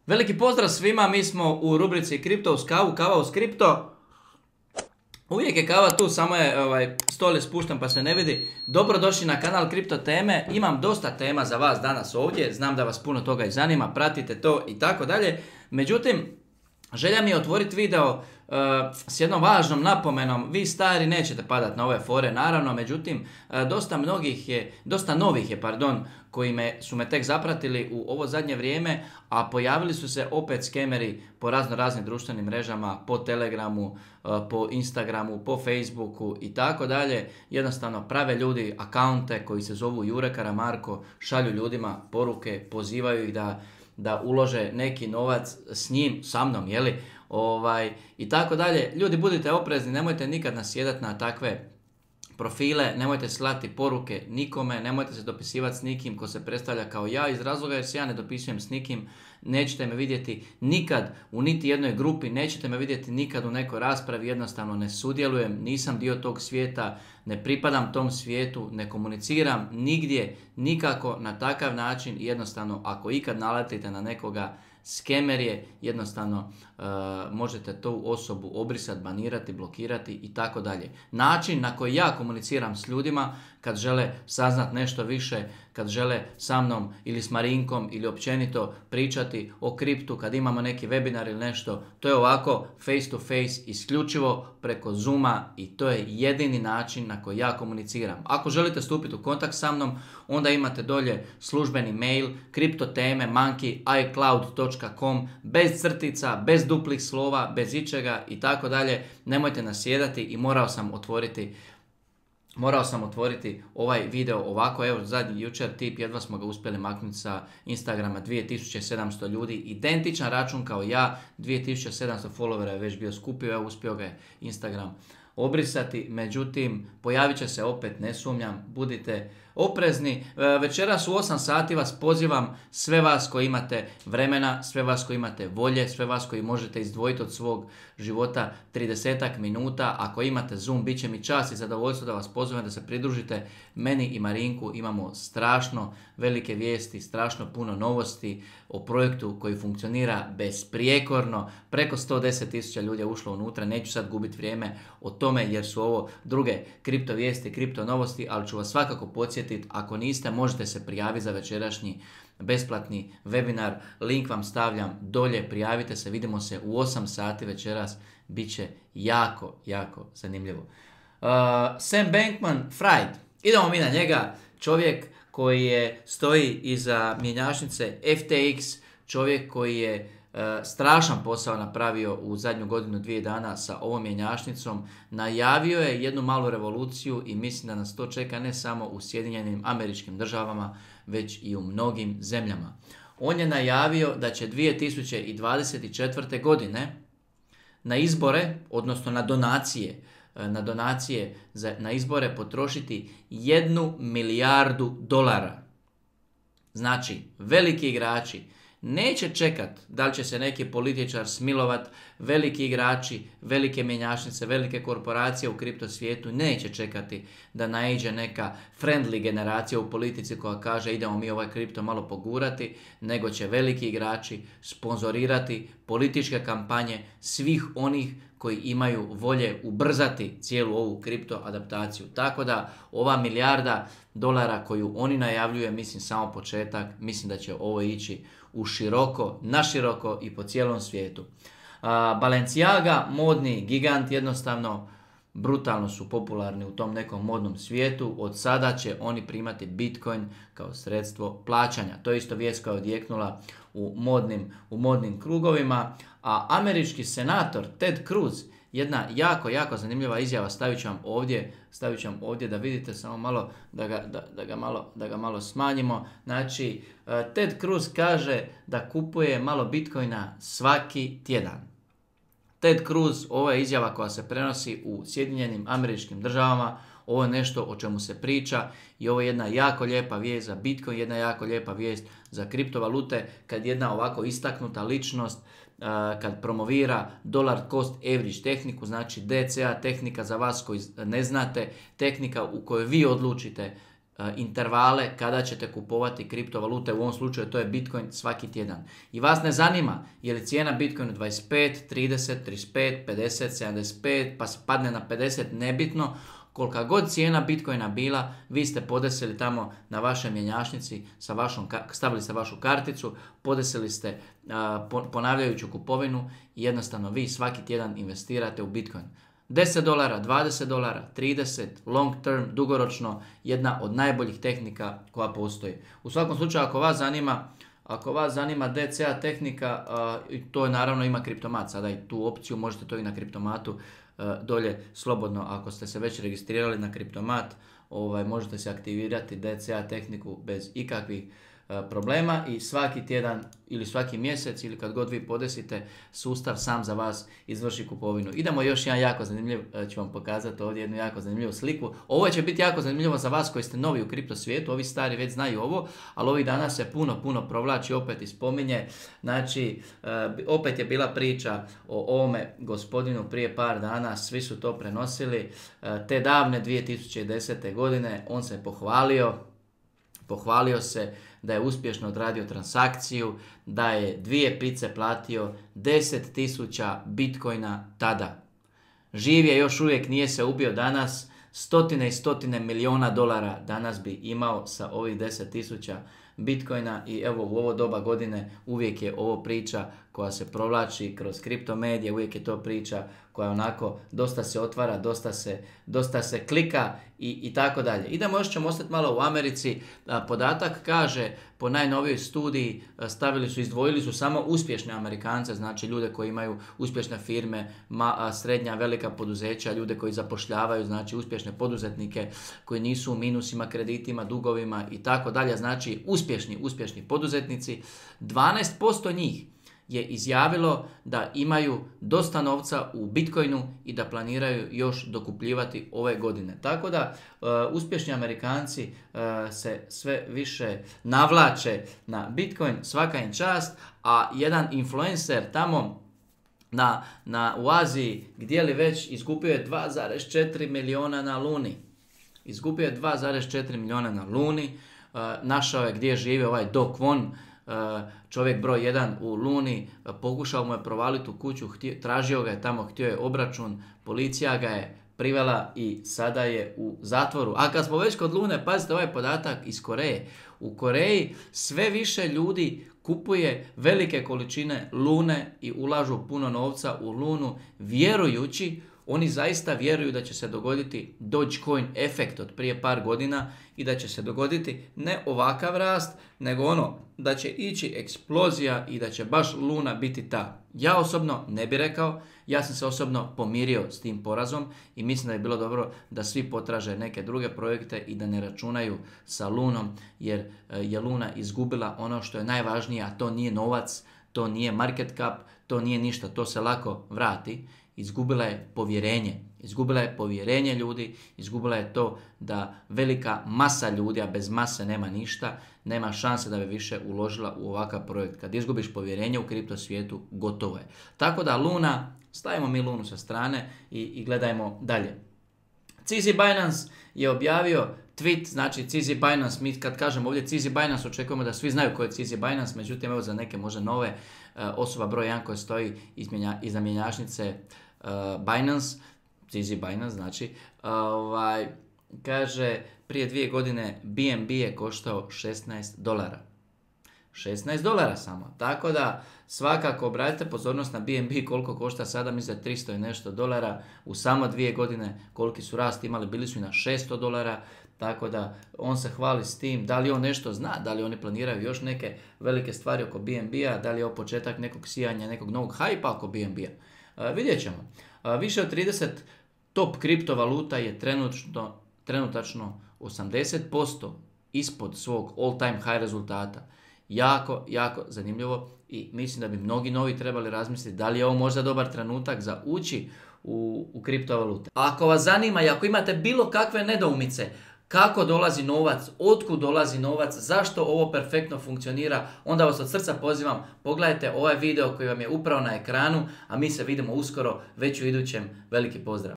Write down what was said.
Veliki pozdrav svima, mi smo u rubrici Kripto uz kavu, kava uz kripto. Uvijek je kava tu, samo je stol je spušten pa se ne vidi. Dobrodošli na kanal Kripto teme, imam dosta tema za vas danas ovdje, znam da vas puno toga i zanima, pratite to i tako dalje. Međutim, želja mi je otvoriti video s jednom važnom napomenom. Vi stari nećete padati na ove fore, naravno, međutim, dosta novih je, koji su me tek zapratili u ovo zadnje vrijeme, a pojavili su se opet skemeri po raznim društvenim mrežama, po Telegramu, po Instagramu, po Facebooku i tako dalje. Jednostavno prave ljudi akaunte koji se zovu Jure Karamarko, šalju ljudima poruke, pozivaju ih da ulože neki novac sa mnom, i tako dalje. Ljudi, budite oprezni, nemojte nikad nasjedati na takve profile, nemojte slati poruke nikome, nemojte se dopisivati s nikim ko se predstavlja kao ja, iz razloga jer se ja ne dopisujem s nikim. Nećete me vidjeti nikad u niti jednoj grupi, nećete me vidjeti nikad u nekoj raspravi, jednostavno ne sudjelujem, nisam dio tog svijeta, ne pripadam tom svijetu, ne komuniciram nigdje, nikako na takav način. Jednostavno, ako ikad naletite na nekoga, skemer je, jednostavno možete tu osobu obrisati, banirati, blokirati i tako dalje. Način na koji ja komuniciram s ljudima kad žele saznat nešto više, kad žele sa mnom ili s Marinkom ili općenito pričati o kriptu, kad imamo neki webinar ili nešto, to je ovako face to face, isključivo preko Zooma i to je jedini način na koji ja komuniciram. Ako želite stupiti u kontakt sa mnom, onda imate dolje službeni mail kriptoteme@icloud.com, bez crtica, bez duplih slova, bez ičega i tako dalje. Nemojte nasjedati i morao sam otvoriti ovaj video ovako. Evo, zadnji jučer tip, jedva smo ga uspjeli maknuti sa Instagrama, 2700 ljudi, identičan račun kao ja, 2700 followera je već bio skupio, evo uspio ga je Instagram obrisati, međutim, pojavit će se opet, ne sumnjam, budite oprezni. Večeras u 8 sati vas pozivam, sve vas koji imate vremena, sve vas koji imate volje, sve vas koji možete izdvojiti od svog života 30 minuta. Ako imate Zoom, bit će mi čast i zadovoljstvo da vas pozovem da se pridružite meni i Marinku. Imamo strašno velike vijesti, strašno puno novosti o projektu koji funkcionira besprijekorno. Preko 110.000 ljudi je ušlo unutra, neću sad gubiti vrijeme o tome jer su ovo druge kripto vijesti, kripto novosti, ali ću vas svakako podsjetiti, ako niste, možete se prijaviti za večerašnji besplatni webinar, link vam stavljam dolje, prijavite se, vidimo se u 8 sati večeras, bit će jako, jako zanimljivo. Sam Bankman-Fried, idemo mi na njega, čovjek koji stoji iza mjenjačnice FTX, čovjek koji je strašan posao napravio u zadnju godinu, 2 dana sa ovom mjenjačnicom. Najavio je jednu malu revoluciju i mislim da nas to čeka ne samo u Sjedinjenim Američkim Državama, već i u mnogim zemljama. On je najavio da će 2024. godine na izbore, odnosno na izbore potrošiti 1 milijardu dolara. Znači, veliki igrači neće čekat da li će se neki političar smilovat, veliki igrači, velike mjenjačnice, velike korporacije u kripto svijetu neće čekati da naiđe neka friendly generacija u politici koja kaže idemo mi ovaj kripto malo pogurati, nego će veliki igrači sponzorirati političke kampanje svih onih koji imaju volje ubrzati cijelu ovu kripto adaptaciju. Tako da ova milijarda dolara koju oni najavljuju, mislim samo početak, mislim da će ovo ići naširoko i po cijelom svijetu. Balenciaga, modni gigant, jednostavno brutalno su popularni u tom nekom modnom svijetu. Od sada će oni primati Bitcoin kao sredstvo plaćanja. To je isto vijest koja je odjeknula u modnim krugovima. A američki senator Ted Cruz, jedna jako, jako zanimljiva izjava, stavit ću vam ovdje da vidite, samo malo da ga malo smanjimo. Znači, Ted Cruz kaže da kupuje malo Bitcoina svaki tjedan. Ted Cruz, ovo je izjava koja se prenosi u Sjedinjenim Američkim Državama, ovo je nešto o čemu se priča i ovo je jedna jako lijepa vijest za Bitcoin, jedna jako lijepa vijest za kriptovalute, kad jedna ovako istaknuta ličnost kad promovira dollar cost average tehniku, znači DCA tehnika za vas koji ne znate, tehnika u kojoj vi odlučite intervale kada ćete kupovati kriptovalute, u ovom slučaju to je Bitcoin svaki tjedan. I vas ne zanima je li cijena Bitcoina 25, 30, 35, 50, 75, pa se padne na 50, nebitno. Kolika god cijena Bitcoina bila, vi ste podesili tamo na vašoj mjenjačnici, stavili ste vašu karticu, podesili ste ponavljajuću kupovinu i jednostavno vi svaki tjedan investirate u Bitcoin. $10, $20, 30, long term, dugoročno, jedna od najboljih tehnika koja postoji. U svakom slučaju, ako vas zanima DCA tehnika, to je naravno ima Kriptomat, sada i tu opciju, možete to i na Kriptomatu dolje slobodno, ako ste se već registrirali na Kriptomat, možete se aktivirati DCA tehniku bez ikakvih problema i svaki tjedan ili svaki mjesec ili kad god vi podesite, sustav sam za vas izvrši kupovinu. Idemo još jedan jako zanimljiv, ću vam pokazati ovdje jednu jako zanimljivu sliku. Ovo će biti jako zanimljivo za vas koji ste novi u kripto svijetu, ovi stari već znaju ovo, ali ovih dana se puno provlači opet i spominje. Znači, opet je bila priča o ovome gospodinu prije par dana, svi su to prenosili. Te davne 2010. godine on se pohvalio se da je uspješno odradio transakciju, da je 2 pice platio 10.000 bitcoina tada. Živ je još uvijek, nije se ubio danas, stotine i stotine milijuna dolara danas bi imao sa ovih 10.000 bitcoina i evo u ovo doba godine uvijek je ovo priča koja se provlači kroz kriptomedije, uvijek je to priča koja onako dosta se otvara, dosta se klika i tako dalje. Idemo, još ćemo ostati malo u Americi. Podatak kaže, po najnovijoj studiji izdvojili su samo uspješne Amerikance, znači ljude koji imaju uspješne firme, srednja, velika poduzeća, ljude koji zapošljavaju, znači uspješne poduzetnike koji nisu u minusima, kreditima, dugovima i tako dalje, znači uspješni poduzetnici. 12% njih je izjavilo da imaju dosta novca u Bitcoinu i da planiraju još dokupljivati ove godine. Tako da uspješni Amerikanci se sve više navlače na Bitcoin, svaka im čast, a jedan influencer tamo u Aziji gdje li već izgubio je 2,4 milijuna na Luni. Izgubio je 2,4 milijuna na Luni. Našao je gdje živi ovaj Doc Von, čovjek broj 1 u Luni, pokušao mu je provaliti u kuću, tražio ga je tamo, htio je obračun, policija ga je privela i sada je u zatvoru. A kad smo već kod Lune, pazite ovaj podatak iz Koreje. U Koreji sve više ljudi kupuje velike količine Lune i ulažu puno novca u Lunu, vjerujući, oni zaista vjeruju da će se dogoditi Dogecoin efekt od prije par godina i da će se dogoditi ne ovakav rast, nego da će ići eksplozija i da će baš Luna biti ta. Ja osobno ne bih rekao, ja sam se osobno pomirio s tim porazom i mislim da je bilo dobro da svi potraže neke druge projekte i da ne računaju sa Lunom, jer je Luna izgubila ono što je najvažnije, a to nije novac, to nije market cap, to nije ništa, to se lako vrati. Izgubila je povjerenje ljudi, izgubila je to da velika masa ljudi, a bez mase nema ništa, nema šanse da bi više uložila u ovakav projekt. Kad izgubiš povjerenje u kripto svijetu, gotovo je. Tako da Luna, stavimo mi Lunu sa strane i gledajmo dalje. CZ Binance je objavio tweet, znači CZ Binance, mi kad kažemo ovdje CZ Binance očekujemo da svi znaju ko je CZ Binance, međutim evo za neke možda nove, osoba broj 1 koja stoji iza mjenjačnice Binance, CZ Binance znači, kaže prije 2 godine BNB je koštao $16. $16 samo. Tako da svakako obratite pozornost na BNB koliko košta sada, mislim 300 i nešto dolara. U samo 2 godine koliki su rast imali, bili su i na $600. Tako da on se hvali s tim, da li on nešto zna, da li oni planiraju još neke velike stvari oko BNB-a, da li je ovo početak nekog sijanja, nekog novog hajpa oko BNB-a. Vidjet ćemo. Više od 30 top kriptovaluta je trenutačno 80% ispod svog all time high rezultata. Jako zanimljivo i mislim da bi mnogi novi trebali razmisliti da li je ovo možda dobar trenutak za ući u kriptovalute. Ako vas zanima i ako imate bilo kakve nedoumice kako dolazi novac, otkud dolazi novac, zašto ovo perfektno funkcionira, onda vas od srca pozivam, pogledajte ovaj video koji vam je upravo na ekranu, a mi se vidimo uskoro već u idućem. Veliki pozdrav!